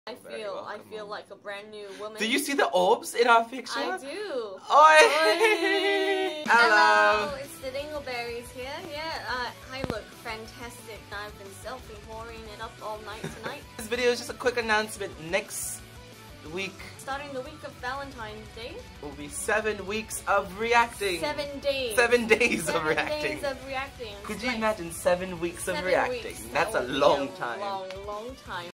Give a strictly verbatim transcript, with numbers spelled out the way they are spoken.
I feel, I feel like a brand new woman. Do you see the orbs in our picture? I do. Oi! Oi. Hello. Hello, it's the Dingleberries here. Yeah, uh, I look fantastic. I've been selfie whoring it up all night tonight. This video is just a quick announcement. Next week, starting the week of Valentine's Day, will be seven weeks of reacting. Seven days. Seven days seven of reacting. Days of reacting. Could It's you like imagine seven weeks seven of reacting? Weeks. That's that a would be long a time. Long, long time.